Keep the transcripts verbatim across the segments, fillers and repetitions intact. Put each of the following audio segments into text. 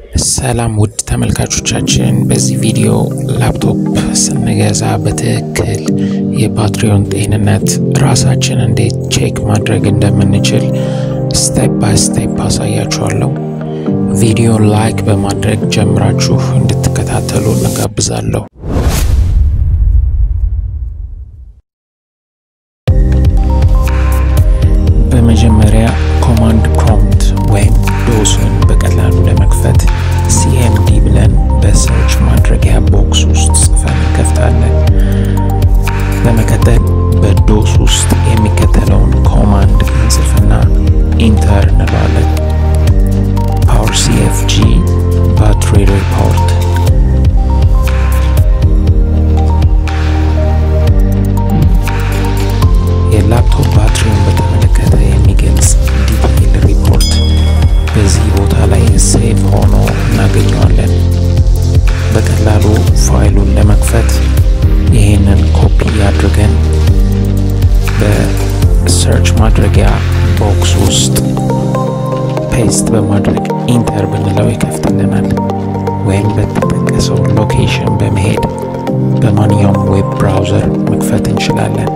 ሰላም ውድ ተመልካቾቻችን በዚህ ቪዲዮ ላፕቶፕ ስንገዛ በትክክል የባትሪውን ጤንነት ራሳችን እንዴት ቼክ ማድረግ እንደምንችል ስቴፕ ባይ ስቴፕ አሳያችኋለሁ። ቪዲዮ ላይክ በማድረግ ጀምራችሁ እንድትከታተሉ እንጋብዛለሁ። በመጀመሪያ ኮማንድ ፕሮምፕት ወይም ዶስን በቀላሉ ለመክፈት ሲኤምዲ ብለን በሰርች ማድረጊያ ቦክስ ውስጥ ጽፈን እንከፍታለን። በመቀጠል በዶስ ውስጥ የሚከተለውን ኮማንድ እንጽፍና ኢንተር እንለዋለን። powercfg batteryreport የላፕቶፕ ባትሪውን በተመለከተ የሚገልጽ ዲቴይል ሪፖርት በዚህ ቦታ ላይ ሴቭ ሆኖ እናገኘዋለን። በቀላሉ ፋይሉን ለመክፈት ይሄንን ኮፒ አድርገን በሰርች ማድረጊያ ቦክስ ውስጥ ፔስት በማድረግ ኢንተር ብንለው ይከፍትልናል። ወይም በተጠቀሰው ሎኬሽን በመሄድ በማንኛውም ዌብ ብራውዘር መክፈት እንችላለን።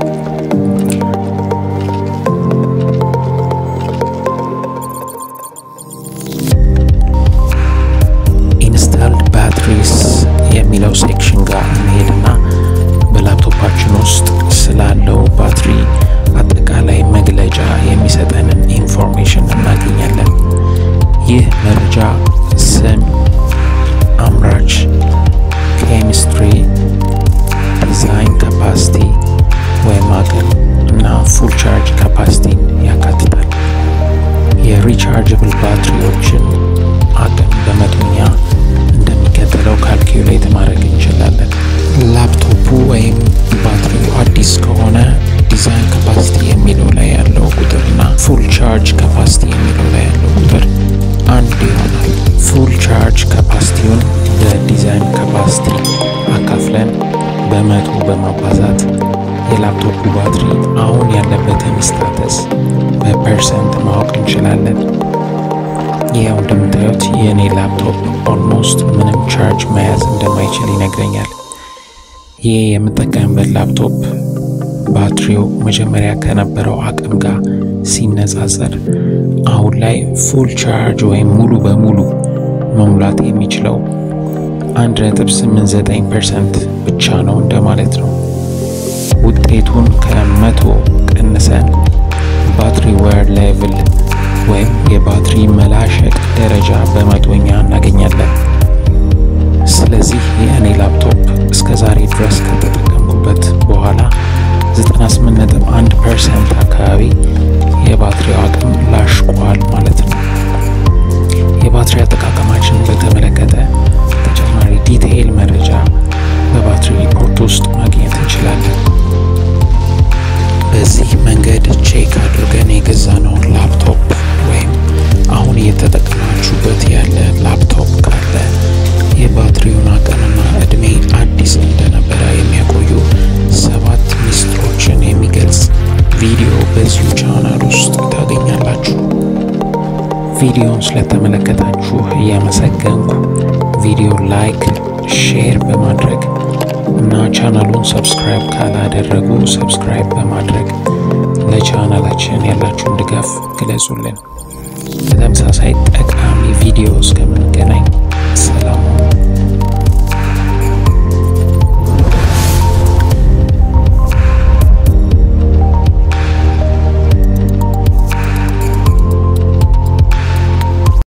ኢንስታልድ ባትሪስ የሚለው ሴክሽን ጋር እንሄድና በላፕቶፓችን ውስጥ ስላለው ባትሪ አጠቃላይ መግለጫ የሚሰጠንን ኢንፎርሜሽን እናገኛለን። ይህ መረጃ ስም፣ አምራች፣ ኬሚስትሪ፣ ዲዛይን ካፓሲቲ ወይም አቅም እና ፉል ቻርጅ ካፓሲቲ ያካትታል። የሪቻርጀብል ባትሪዎችን አቅም በመቶኛ እንደሚከተለው ካልኩሌት ማድረግ እንችላለን። ላፕቶፑ ወይም ባትሪው አዲስ ከሆነ ዲዛይን ካፓሲቲ የሚለው ላይ ያለው ቁጥርና ፉል ቻርጅ ካፓሲቲ የሚለው ላይ ያለው ቁጥር አንድ ይሆናል። ፉል ቻርጅ ካፓሲቲውን በዲዛይን ካፓሲቲ አካፍለን በመቶ በማባዛት የላፕቶፑ ባትሪ አሁን ያለበትን ስታተስ በፐርሰንት ማወቅ እንችላለን። ይሄው እንደምታዩት የኔ ላፕቶፕ ኦልሞስት ምንም ቻርጅ መያዝ እንደማይችል ይነግረኛል። ይሄ የምጠቀምበት ላፕቶፕ ባትሪው መጀመሪያ ከነበረው አቅም ጋር ሲነጻጸር አሁን ላይ ፉል ቻርጅ ወይም ሙሉ በሙሉ መሙላት የሚችለው አንድ ነጥብ ስምንት ዘጠኝ ፐርሰንት ብቻ ነው እንደማለት ነው። ውጤቱን ከመቶ ቀንሰን ባትሪ ዌር ሌቭል ወይም የባትሪ መላሸቅ ደረጃ በመቶኛ እናገኛለን። ስለዚህ የእኔ ላፕቶፕ እስከዛሬ ድረስ ከተጠቀምኩበት በኋላ ዘጠና ስምንት ነጥብ አንድ ፐርሰንት አካባቢ የባትሪው አቅም ላሽቋል ማለት ነው። የባትሪ አጠቃቀማችንን በተመለከተ ተጨማሪ ዲቴይል መረጃ በባትሪ ሪፖርት ውስጥ ማግኘት እንችላለን። በዚህ መንገድ ቼክ አድርገን የገዛነውን ላፕቶፕ ወይም አሁን እየተጠቀማችሁበት ያለ ላፕቶፕ ካለ የባትሪውን አቅምና እድሜ አዲስ እንደነበረ የሚያቆዩ ሰባት ሚስጥሮችን የሚገልጽ ቪዲዮ በዚሁ ቻናል ውስጥ ታገኛላችሁ። ቪዲዮውን ስለተመለከታችሁ እያመሰገንኩ ቪዲዮ ላይክ፣ ሼር በማድረግ እና ቻናሉን ሰብስክራይብ ካላደረጉ ሰብስክራይብ በማድረግ ለቻናላችን ያላችሁን ድጋፍ ግለጹልን። በተመሳሳይ ጠቃሚ ቪዲዮ እስከምን